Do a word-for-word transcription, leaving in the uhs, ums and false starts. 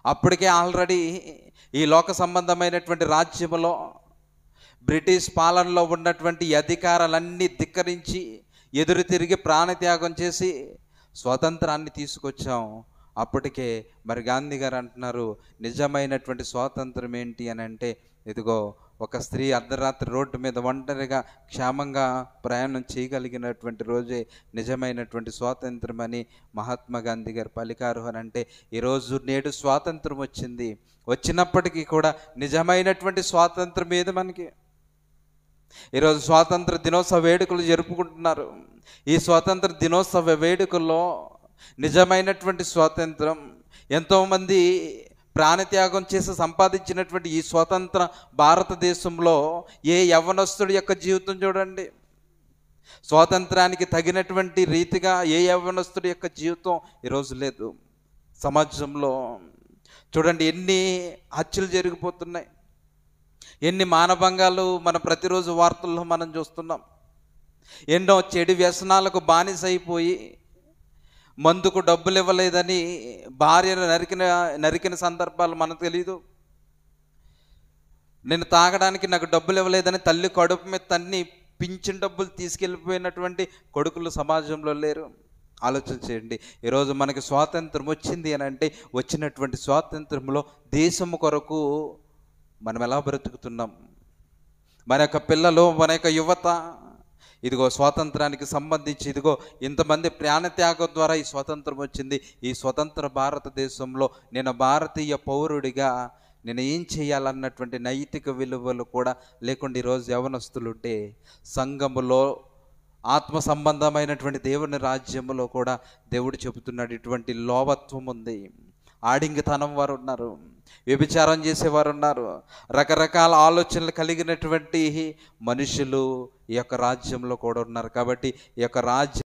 అప్పటికే ఆల్రెడీ ఈ లోక సంబంధమైనటువంటి రాజ్యములో బ్రిటిష్ పాలనలో ఉన్నటువంటి అధికారాలన్నీ ధిక్కరించి ఎదురు తిరిగి ప్రాణత్యాగం చేసి స్వాతంత్రాన్ని తీసుకొచ్చాం. అప్పటికే మరి గాంధీ గారు అంటున్నారు, నిజమైనటువంటి స్వాతంత్రం ఏంటి అని అంటే, ఇదిగో ఒక స్త్రీ అర్ధరాత్రి రోడ్డు మీద ఒంటరిగా క్షేమంగా ప్రయాణం చేయగలిగినటువంటి రోజే నిజమైనటువంటి స్వాతంత్రం అని మహాత్మా గాంధీ గారు పలికారు. అని అంటే ఈరోజు నేడు స్వాతంత్రం వచ్చింది, వచ్చినప్పటికీ కూడా నిజమైనటువంటి స్వాతంత్రం ఏది మనకి? ఈరోజు స్వాతంత్ర దినోత్సవ వేడుకలు జరుపుకుంటున్నారు. ఈ స్వాతంత్ర దినోత్సవ వేడుకల్లో నిజమైనటువంటి స్వాతంత్రం, ఎంతోమంది ప్రాణత్యాగం చేసి సంపాదించినటువంటి ఈ స్వతంత్ర భారతదేశంలో ఏ యవ్వనస్తుడి యొక్క జీవితం చూడండి, స్వాతంత్రానికి తగినటువంటి రీతిగా ఏ యవ్వనస్తుడి యొక్క జీవితం ఈరోజు లేదు. సమాజంలో చూడండి ఎన్ని హత్యలు జరిగిపోతున్నాయి, ఎన్ని మానభంగాలు మన ప్రతిరోజు వార్తల్లో మనం చూస్తున్నాం. ఎన్నో చెడు వ్యసనాలకు బానిసైపోయి మందుకు డబ్బులు ఇవ్వలేదని భార్యను నరికిన నరికిన సందర్భాలు మనకు తెలీదు. నేను తాగడానికి నాకు డబ్బులు ఇవ్వలేదని తల్లి కడుపు మీద తన్ని పింఛన్ డబ్బులు తీసుకెళ్ళిపోయినటువంటి కొడుకులు సమాజంలో లేరు. ఆలోచన చేయండి. ఈరోజు మనకి స్వాతంత్రం వచ్చింది అని అంటే, వచ్చినటువంటి స్వాతంత్రంలో దేశము కొరకు మనం ఎలా బ్రతుకుతున్నాం? మన యొక్క పిల్లలు, మన యొక్క యువత ఇదిగో స్వాతంత్రానికి సంబంధించి ఇదిగో ఇంతమంది ప్రాణత్యాగం ద్వారా ఈ స్వాతంత్రం వచ్చింది. ఈ స్వతంత్ర భారతదేశంలో నేను భారతీయ పౌరుడిగా నేను ఏం చేయాలన్నటువంటి నైతిక విలువలు కూడా లేకుండా ఈరోజు యవనస్తులుంటే, సంఘములో ఆత్మ సంబంధమైనటువంటి దేవుని రాజ్యములో కూడా దేవుడు చెబుతున్నాడు ఇటువంటి లోభత్వం ఉంది, ఆడింగితనం వారు ఉన్నారు, వ్యభిచారం చేసేవారు ఉన్నారు, రకరకాల ఆలోచనలు కలిగినటువంటి మనుషులు ఈ యొక్క రాజ్యంలో కూడా ఉన్నారు. కాబట్టి ఈ యొక్క రాజ్యం